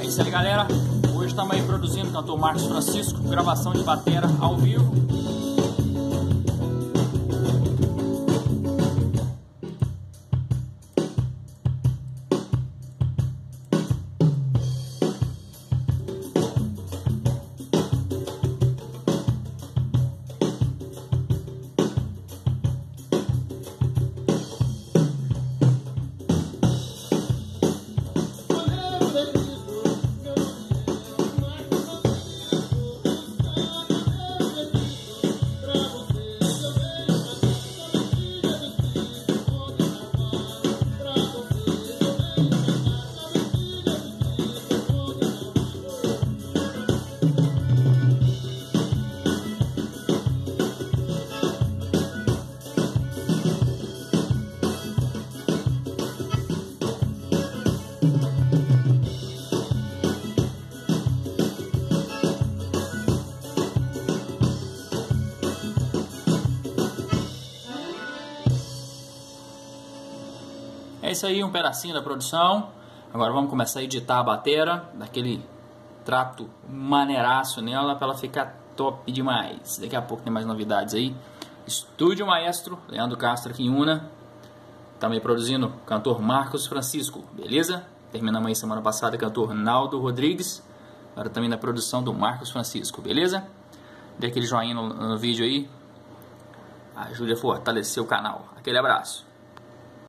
isso aí, galera. Hoje estamos aí produzindo o cantor Marcos Francisco, gravação de batera ao vivo. É isso aí, um pedacinho da produção. Agora vamos começar a editar a batera, daquele trato maneiraço nela para ela ficar top demais. Daqui a pouco tem mais novidades aí. Estúdio Maestro, Leandro Castro aqui em Una. Também produzindo o cantor Marcos Francisco, beleza? Terminamos aí semana passada cantor Naldo Rodrigues. Agora também na produção do Marcos Francisco, beleza? Dê aquele joinha no vídeo aí. Ajude a fortalecer o canal. Aquele abraço.